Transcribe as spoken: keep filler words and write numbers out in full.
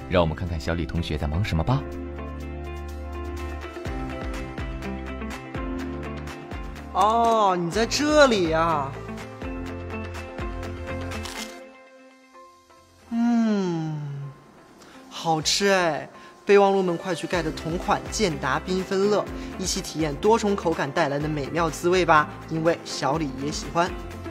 让我们看看小李同学在忙什么吧。 哦，你在这里呀？嗯，好吃哎！备忘录们快去盖的同款健达缤纷乐，一起体验多重口感带来的美妙滋味吧！因为小李也喜欢。